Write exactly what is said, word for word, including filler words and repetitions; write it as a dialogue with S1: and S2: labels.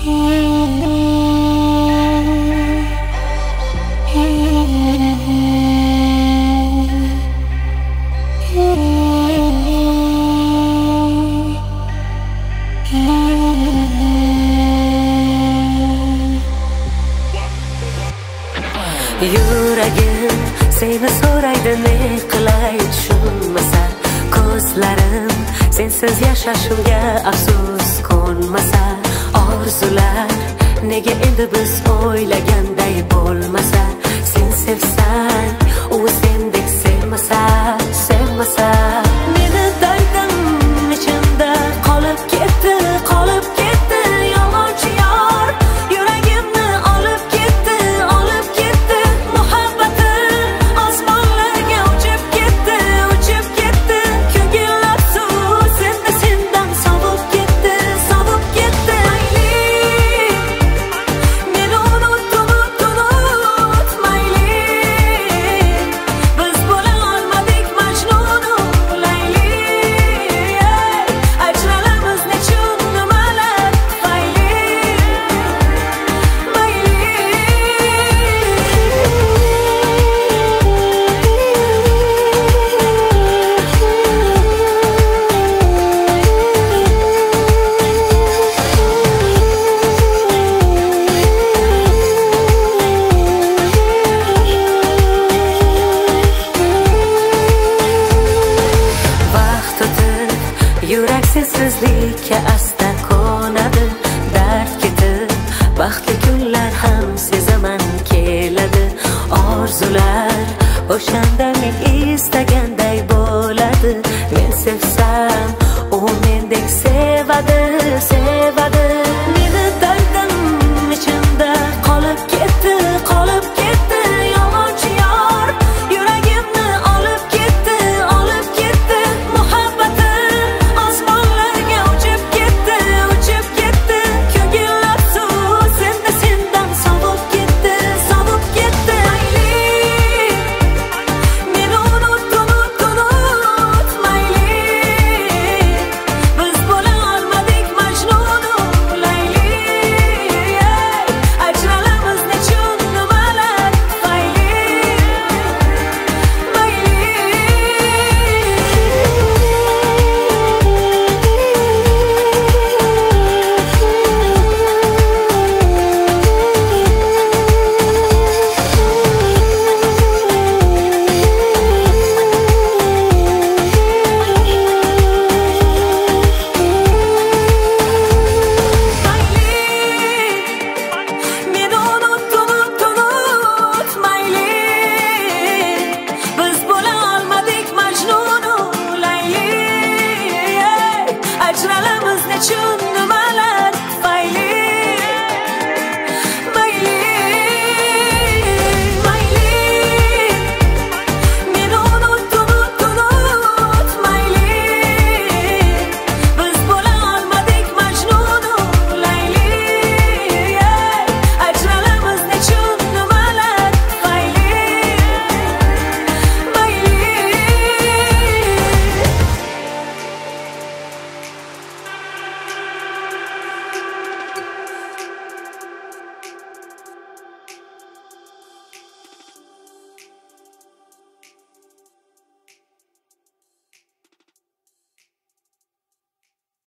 S1: Yuragim seni so'raydi, ne qilay tushunmasa, ko'zlarim sensiz yashashimga afsus qo'nmasa, orzular nega endi biz o'ylaganday bo'lmasa, sen sevsang u sendek sevmasa, sevmasa meni daydim ichimda qolib ketdi, qolib ketdi yolg'onchi yor, yuragimni olib ketdi, olib ketdi muhabbatim osmonlarga uchib ketdi, uchib ketdi ko'ngillar suv senda sendan sovib ketdi, sovib ketdi. Mayli meni unut, unut, unut, mayli biz bo'la olmadik Majnunu Layli, ajralamiz nechun nimalar tufayli, mayli. Vaqt o'tib yurak sensizlikka asta ko'nadi, dard ketib baxtli kunlar ham sezaman keladi, orzular o'shanda men istagan